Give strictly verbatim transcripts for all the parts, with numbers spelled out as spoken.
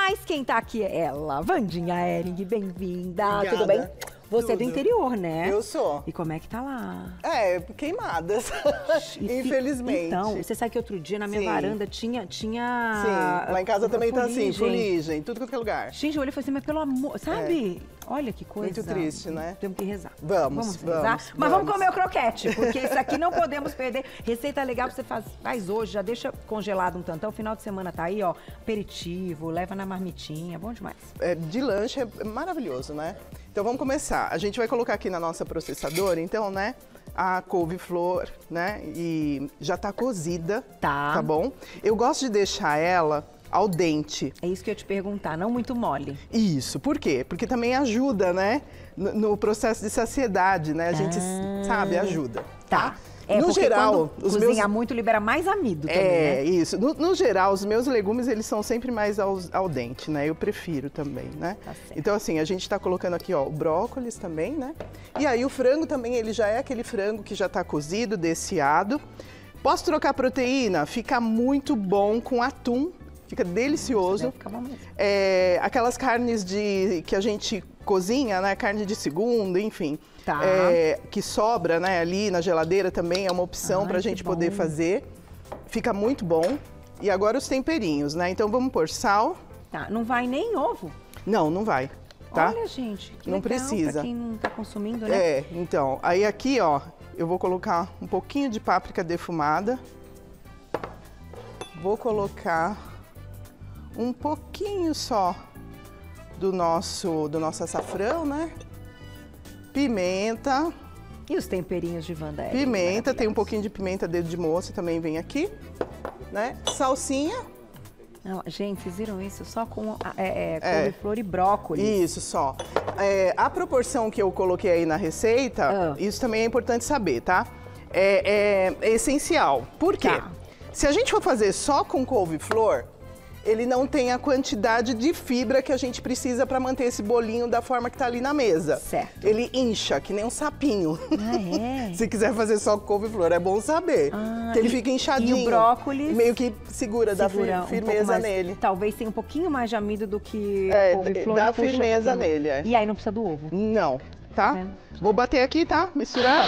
Mas quem tá aqui é ela, Wandinha Hering, bem-vinda. Obrigada. Tudo bem? Você Tudo. é do interior, né? Eu sou. E como é que tá lá? É, queimadas, E, infelizmente. Então, você sabe que outro dia na minha Sim. varanda tinha... tinha Sim, lá em casa também tá assim, fuligem. fuligem, tudo quanto é lugar. Gente, eu olhei e falei assim, mas pelo amor, sabe? Olha que coisa. Muito triste, né? Temos que rezar. Vamos, Vamos vamos, rezar? Mas vamos vamos. comer o croquete, porque isso aqui não podemos perder. Receita legal que você faz, faz hoje, já deixa congelado um tantão. O final de semana tá aí, ó, aperitivo, leva na marmitinha, bom demais. É, de lanche é maravilhoso, né? Então vamos começar. A gente vai colocar aqui na nossa processadora, então, né? A couve-flor, né? E já tá cozida, Tá. tá bom? Eu gosto de deixar ela ao dente. É isso que eu ia te perguntar, não muito mole. Isso, por quê? Porque também ajuda, né? No, no processo de saciedade, né? A gente, Ah. sabe, ajuda. Tá. É, no porque geral, quando os cozinha meus... muito, libera mais amido também, É, né? isso. No, no geral, os meus legumes, eles são sempre mais ao, ao dente, né? Eu prefiro também, né? Tá certo. Então, assim, a gente tá colocando aqui, ó, o brócolis também, né? E aí o frango também, ele já é aquele frango que já tá cozido, desfiado. Posso trocar proteína? Fica muito bom com atum. Fica delicioso. Deve ficar bom mesmo. É, aquelas carnes de, que a gente cozinha, né? Carne de segunda, enfim. Tá. É, que sobra, né? Ali na geladeira também é uma opção Ai, para a que gente bom. poder fazer. Fica muito bom. E agora os temperinhos, né? Então vamos pôr sal. Tá, não vai nem ovo. Não, não vai, tá? Olha, gente, que Não legal precisa. pra quem não tá consumindo, né? É, então, aí aqui, ó, eu vou colocar um pouquinho de páprica defumada. Vou colocar um pouquinho só do nosso, do nosso açafrão, né? Pimenta. E os temperinhos de Wanda Hering? Pimenta, tem um pouquinho de pimenta dedo de moça, também vem aqui, né? Salsinha. Não, gente, vocês viram isso? Só com é, é, É. couve-flor e brócolis. Isso, só. É, a proporção que eu coloquei aí na receita, Ah. isso também é importante saber, tá? É, é- é essencial. Por quê? Tá. Se a gente for fazer só com couve-flor, ele não tem a quantidade de fibra que a gente precisa para manter esse bolinho da forma que tá ali na mesa. Certo. Ele incha, que nem um sapinho. Ah, é? Se quiser fazer só com couve-flor, é bom saber. Ah, que ele e- fica inchadinho. e o brócolis? Meio que segura, dá Segura fir- um pouco firmeza mais- nele. Talvez tenha um pouquinho mais de amido do que É, couve-flor. dá e puxa- firmeza nele, é. E aí não precisa do ovo. Não, tá? É. Vou bater aqui, tá? Misturar.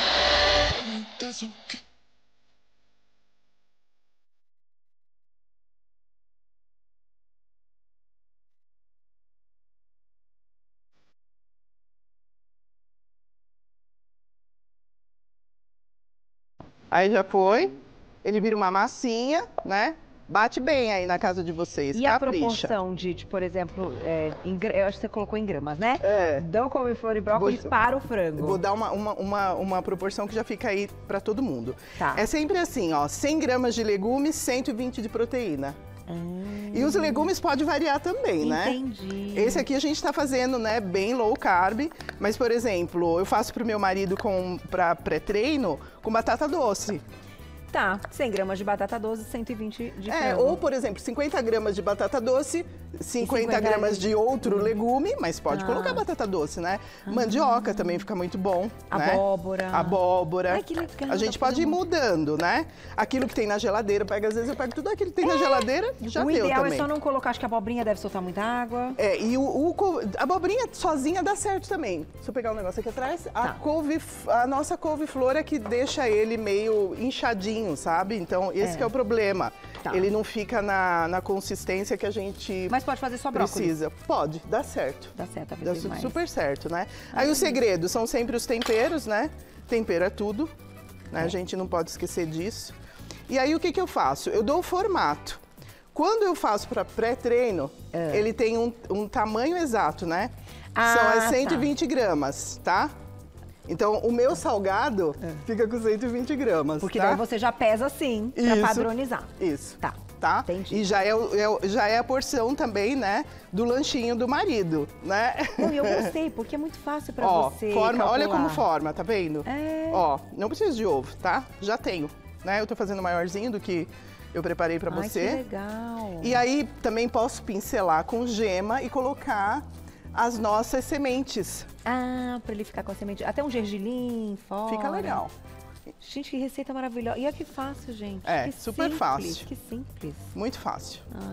Aí já foi. Ele vira uma massinha, né? Bate bem aí na casa de vocês, E a capricha. proporção de, de, por exemplo, é, em gra- eu acho que você colocou em gramas, né? É. Dão couve-flor e brócolis Vou- para o frango. Vou dar uma, uma, uma, uma proporção que já fica aí pra todo mundo. Tá. É sempre assim, ó, cem gramas de legumes, cento e vinte de proteína. Ah, E os legumes pode variar também, né? entendi. Esse aqui a gente tá fazendo, né, bem low carb, mas, por exemplo, eu faço pro meu marido com, pra pré-treino com batata doce. Tá, cem gramas de batata doce, cento e vinte de É, frango. ou, por exemplo, cinquenta gramas de batata doce, cinquenta cinquenta gramas de outro legume, mas pode Ah. colocar batata doce, né? Mandioca também fica muito bom, né? Abóbora. Abóbora. Ai, que legal, A gente dá pra pode ir fazer um- mudando, né? Aquilo que tem na geladeira, pega, às vezes eu pego tudo aquilo que tem na geladeira, já o deu ideal também. é só não colocar, acho que a abobrinha deve soltar muita água. É, e o, o co- a abobrinha sozinha dá certo também. Deixa eu pegar um negócio aqui atrás. A, Tá. couve, a nossa couve-flor é que deixa ele meio inchadinho, sabe? Então, esse É. que é o problema. Tá. Ele não fica na, na consistência que a gente Mas pode fazer só brócolis. precisa. Pode, dá certo. Dá certo, Dá talvez su- mais. super certo, né? Aí o segredo são sempre os temperos, né? Tempero é tudo, né? A gente não pode esquecer disso. E aí o que que eu faço? Eu dou o formato. Quando eu faço para pré-treino, ele tem um, um tamanho exato, né? Ah, São as tá. cento e vinte gramas, tá? Então, o meu salgado fica com cento e vinte gramas, Porque tá? daí você já pesa assim, pra Isso. padronizar. Isso. Tá. Tá? Entendi. E já é, o- é o- já é a porção também, né, do lanchinho do marido, né? Não, e eu gostei, porque é muito fácil pra Ó, você forma, olha calcular. como forma, tá vendo? É. Ó, não precisa de ovo, tá? Já tenho, né? Eu tô fazendo maiorzinho do que eu preparei pra Ai, você. que legal. E aí também posso pincelar com gema e colocar as nossas sementes. Ah, pra ele ficar com a semente. Até um gergelim fora. Fica legal. Gente, que receita maravilhosa. E olha que fácil, gente. É, Que super simples, fácil. Que simples. Muito fácil. Ai,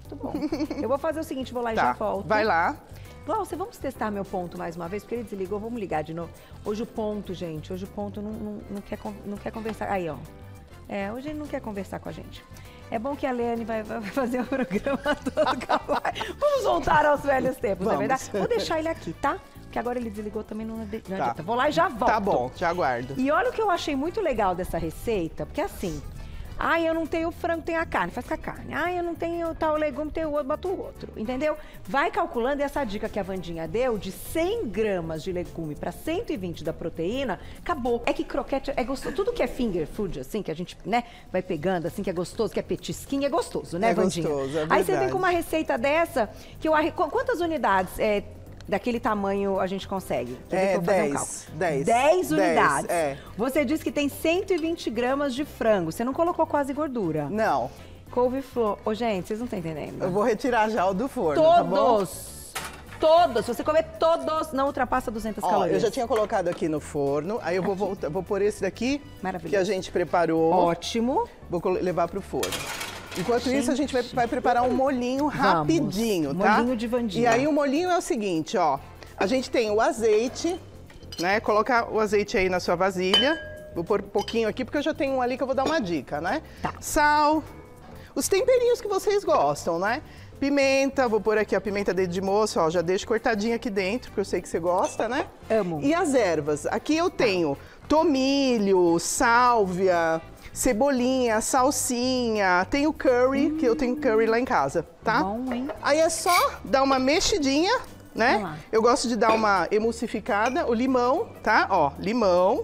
Muito bom. Eu vou fazer o seguinte, vou lá e Tá, já volto. vai lá. Glaucia, vamos testar meu ponto mais uma vez, porque ele desligou, vamos ligar de novo. Hoje o ponto, gente, hoje o ponto não, não, não, quer, não quer conversar. Aí, ó. É, hoje ele não quer conversar com a gente. É bom que a Lene vai, vai fazer o programa todo. Vamos voltar aos velhos tempos, Vamos. é verdade? Vou deixar ele aqui, tá? Porque agora ele desligou também, não adianta. Tá. Vou lá e já volto. Tá bom, te aguardo. E olha o que eu achei muito legal dessa receita, porque assim, ai, eu não tenho frango, tenho a carne, faz com a carne. Ai, eu não tenho tal legume, tenho o outro, bota o outro, entendeu? Vai calculando, e essa dica que a Wandinha deu, de cem gramas de legume para cento e vinte da proteína, acabou. É que croquete é gostoso, tudo que é finger food, assim, que a gente, né, vai pegando, assim, que é gostoso, que é petisquinho, é gostoso, né, É Wandinha? gostoso, é Aí você vem verdade. com uma receita dessa, que eu arre... Quantas unidades é, daquele tamanho a gente consegue? Quer dizer É, que eu vou fazer um dez, cálculo. dez. dez dez, unidades. é. Você disse que tem cento e vinte gramas de frango. Você não colocou quase gordura. Não, Couve-flor. Ô, gente, vocês não estão entendendo. eu vou retirar já o do forno, tá bom? Todos. Todos. Se você comer todos, não ultrapassa duzentas Ó, calorias. eu já tinha colocado aqui no forno, aí eu vou voltar, vou pôr esse daqui Maravilhoso. que a gente preparou, Ótimo. vou colo- levar pro forno. Enquanto Gente. isso, a gente vai, vai preparar um molhinho rapidinho, tá? Molhinho de Wandinha. E aí o molhinho é o seguinte, ó, a gente tem o azeite, né? Coloca o azeite aí na sua vasilha. Vou pôr um pouquinho aqui, porque eu já tenho um ali que eu vou dar uma dica, né? Tá. Sal, os temperinhos que vocês gostam, né? Pimenta, vou pôr aqui a pimenta dedo de moço, ó, já deixo cortadinha aqui dentro, porque eu sei que você gosta, né? Amo. E as ervas, aqui eu tenho tomilho, sálvia, cebolinha, salsinha, tenho curry, hum. que eu tenho curry lá em casa, tá? Bom, hein? Aí é só dar uma mexidinha, né? Vamos lá. Eu gosto de dar uma emulsificada, o limão, tá? Ó, limão.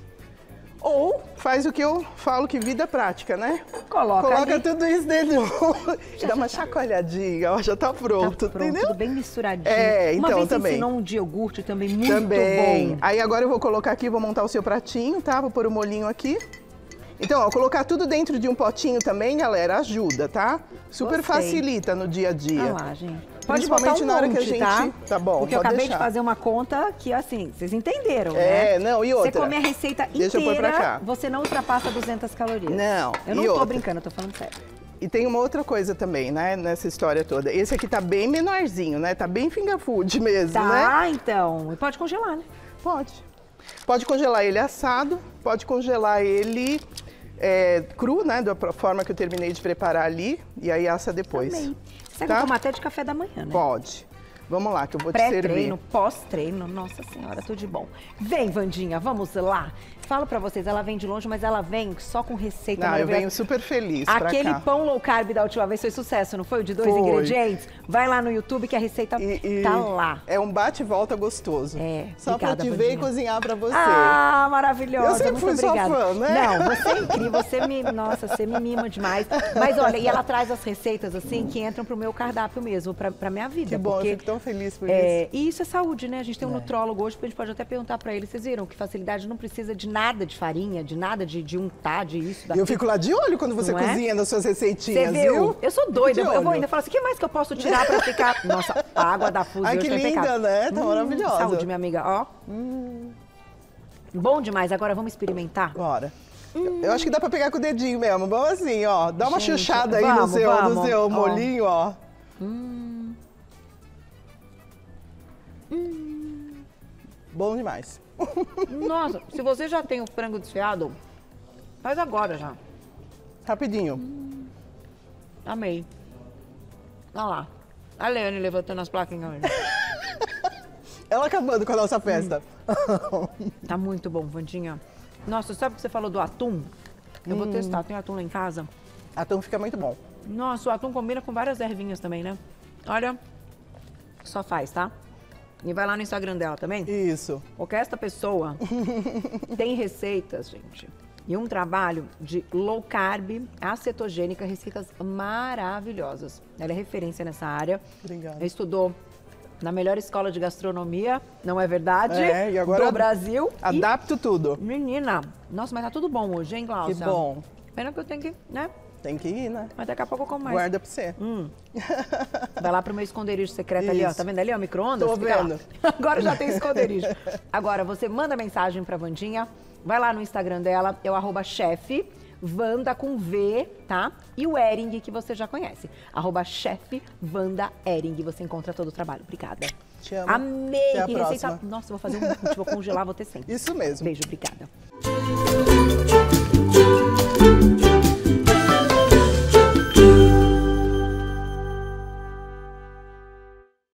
Ou faz o que eu falo que vida prática, né? Coloca Coloca ali. tudo isso dentro. Dá uma chacoalhadinha, ó, já tá pronto, Tá pronto, entendeu? tudo bem misturadinho. É, Uma então, vez você também. ensinou um de iogurte também muito Também. bom. Aí agora eu vou colocar aqui, vou montar o seu pratinho, tá? Vou pôr o molhinho aqui. Então, ó, colocar tudo dentro de um potinho também, galera, ajuda, tá? Super Gostei. facilita no dia a dia. Olha lá, gente. Pode Principalmente botar um na hora monte, que a gente... tá? Tá bom, Porque eu pode acabei deixar. de fazer uma conta que, assim, vocês entenderam, né? É, não, e outra? Você come a receita Deixa eu pôr inteira, pra cá. você não ultrapassa duzentas calorias. Não, Eu e não tô outra? brincando, eu tô falando sério. E tem uma outra coisa também, né, nessa história toda. Esse aqui tá bem menorzinho, né? Tá bem finger food mesmo, Tá, né? então. E pode congelar, né? Pode. Pode congelar ele assado, pode congelar ele é, cru, né? Da forma que eu terminei de preparar ali. E aí assa depois. Também. Você Tá? vai tomar até de café da manhã, né? Pode. Vamos lá, que eu vou te servir. Pré-treino, pós-treino, nossa senhora, tudo de bom. Vem, Wandinha, vamos lá. Falo pra vocês, ela vem de longe, mas ela vem só com receita Não, eu maravilhosa. venho super feliz pra Aquele cá. pão low carb da última vez foi sucesso, não foi? O de dois Foi. ingredientes? Vai lá no YouTube que a receita E- e tá lá. É um bate e volta gostoso. É, Só obrigada, pra te ver e Wandinha. cozinhar pra você. Ah, maravilhosa, Eu sempre muito fui sua obrigada. fã, né? Não, você é incrível, você me, nossa, você me mima demais. Mas olha, e ela traz as receitas assim que entram pro meu cardápio mesmo, pra, pra minha vida. Que bom, porque, eu fico tão feliz por é, isso. E isso é saúde, né? A gente tem um nutrólogo hoje, porque a gente pode até perguntar pra ele, vocês viram que facilidade não precisa de nada de farinha, de nada de, de untar, de isso, E daquilo. eu fico lá de olho quando você Não é? cozinha nas suas Você receitinhas, viu? viu? Eu sou doida. De Eu vou olho. ainda falar assim, o que mais que eu posso tirar pra ficar... Nossa, a água da fusão. Ai, que linda, né? Tá maravilhosa. Saúde, minha amiga. Ó. Hum. Bom demais. Agora vamos experimentar? Bora. Eu- Eu acho que dá pra pegar com o dedinho mesmo. Vamos assim, ó. Dá uma Gente, chuchada aí vamos, no seu, no vamos. seu Ó. molhinho, ó. Hum. Bom demais. Nossa, se você já tem o frango desfiado, faz agora já. Rapidinho. Amei. Olha lá. A Leane levantando as plaquinhas. ali. Ela acabando com a nossa festa. Tá muito bom, Wandinha. Nossa, sabe o que você falou do atum? Eu Hum. vou testar. Tem atum lá em casa. Atum fica muito bom. Nossa, o atum combina com várias ervinhas também, né? Olha, só faz, tá? E vai lá no Instagram dela também. Isso. Porque esta pessoa tem receitas, gente, e um trabalho de low carb, acetogênica, receitas maravilhosas. Ela é referência nessa área. Obrigada. Estudou na melhor escola de gastronomia, não é verdade? É, e agora do Brasil. E, Adapto tudo. menina, nossa, mas tá tudo bom hoje, hein, Glaucia? Que bom. Pena que eu tenho que, né? Tem que ir, né? Mas daqui a pouco eu como mais. Guarda pra você. Hum. Vai lá pro meu esconderijo secreto ali, ó. Isso. Tá vendo ali, ó, micro-ondas? Tô Fica lá. vendo. Agora já tem esconderijo. Agora, você manda mensagem pra Wandinha, vai lá no Instagram dela, é o arroba chefe, Wanda com V, tá? E o Ering, que você já conhece. Arroba chefe Wanda Ering. Você encontra todo o trabalho. Obrigada. Te amo. Amei. Até a Que próxima. receita. Nossa, vou fazer um monte, vou congelar, vou ter sempre. Isso mesmo. Beijo, obrigada.